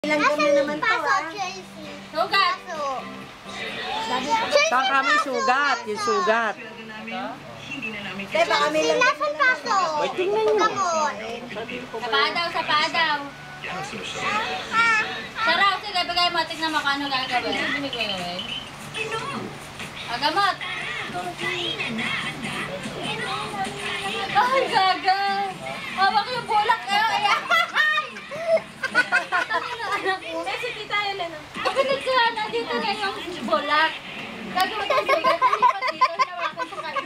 Ilang kami naman to, ah. Sugat! Saan kami sugat? Yung sugat. Te, baka may lang. Nasaan paso? Tingnan nyo. Sa paa daw. Saraw, sige, bigay mo. Tignan mo kung ano gagawin. Hindi ko gagawin. Agamot! Ay, gaga! Hawak yung bulak kayo. Si Tita Elena. Pakinig ka, nandito na yung bulak. Gagawin ko siya, nalipat dito, hinawakan ko kayo.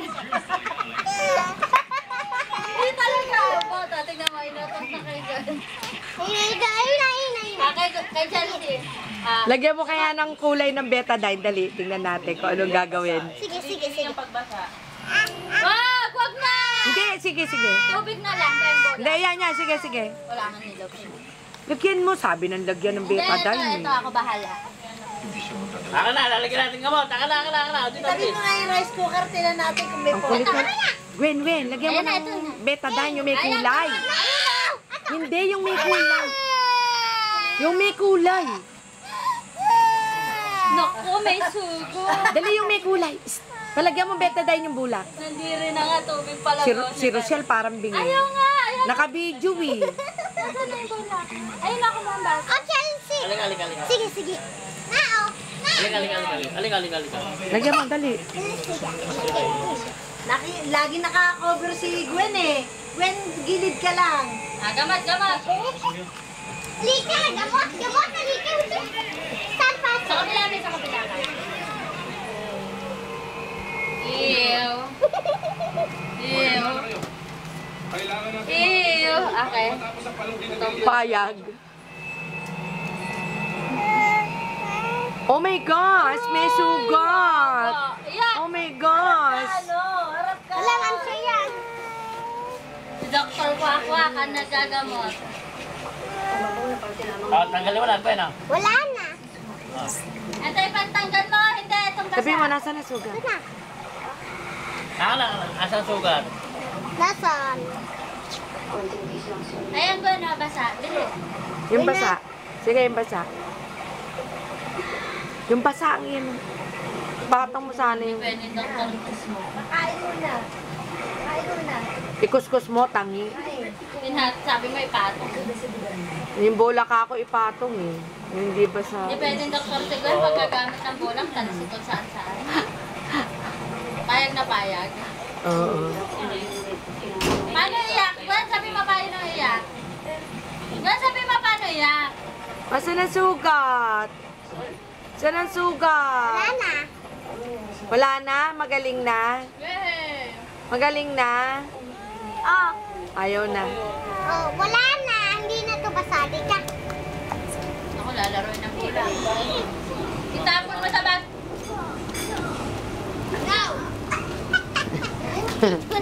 Hindi talaga. Bota, tignan mo, inutos na kayo dyan. Kay Chelsea. Lagyan mo kaya ng kulay ng betadine. Dali, tingnan natin kung anong gagawin. Sige. Yung pagbasa. Wag na! Hindi, sige. Tubig na lang, kaya yung Hindi, yan. Sige. wala nga nilog. Lagyan mo, sabi ng lagyan ng betadine. Ito, ako bahala. Taka na, lalagyan natin gamot. Taka na. Dito, Tabi mo nga yung rice cooker, tinan natin kung may Ang po. kulit na. Gwen, lagyan mo Ayan na, ito ng na. betadine, yung may kulay. Hindi, yung may kulay. Yung may kulay. Naku, may sugo. Dali yung may kulay. Palagyan mo betadine yung bulak. Nandiri na nga, tubig pala. Si Rochelle parang bingi. Ayaw nga, ayaw. Naka-video eh. Nasaan na yung bulak? Ayun ako mga bata. Chelsea. Alika. Sige. Nao. Alika. Lagyan mo, dali. Lagi naka-cover si Gwen eh. Gwen, gilid ka lang. Gamat. Lika, gamot, halika. Saan paso? Sa kabila ka. Ew. Okay. Payag. Oh my gosh, may sugat. Oh my gosh. Harap ka. Wala man siya yan. Si Dr. Kwakwa ka nagagamot. Tanggalin mo lang, Gwen, ah. Wala na. Ito yung pantanggal mo, hindi itong basa. Sabi mo, nasa na sugat? Ito na. Asan sugat? Nasaan? Ayan ko na basa. Dili. Yung basa. Sige, yung basa. Yung basa ang yun. Batang mo sana yung... Pwede Dr. Kusmo. Kain mo na. Ikuskus mo, tangi. Sabi mo ipatong. Yung bola ka ako ipatong eh. Yung hindi basa. Hindi pwede Dr. Sigurd pagkagamit ng bolang talis ito saan. Payag na payag. Oo. Paano iyak? Gwen, sabi mo paano iyak? Gwen, sabi mo paano iyak? Asan ang sugat? Saan ang sugat? Wala na. Wala na? Magaling na? Yay! Magaling na? Oh. Ayaw na. Oh, wala na. Hindi na to basali ka. Ako lalaroin ng bola. Itapon mo sa bag. No.